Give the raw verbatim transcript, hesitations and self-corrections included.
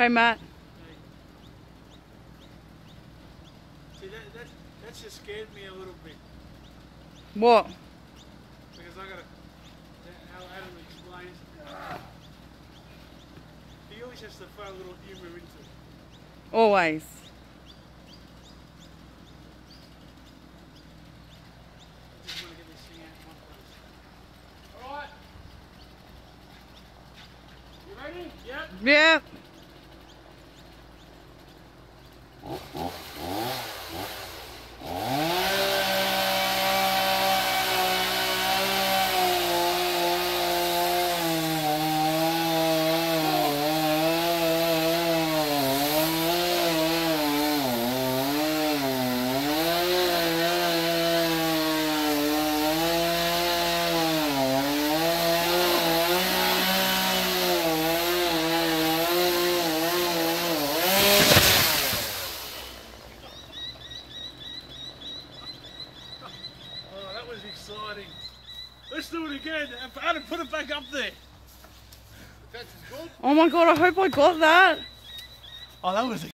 Go, Matt. See, that, that, that just scared me a little bit. What? Because I gotta, how Adam explains, he always has to throw a little humour into it. Always. I just want to get this thing out in one place. Alright. You ready? Yep. Yep. Oh, that was exciting. Let's do it again. Adam, put it back up there. That's good. Oh my god, I hope I got that. Oh, that was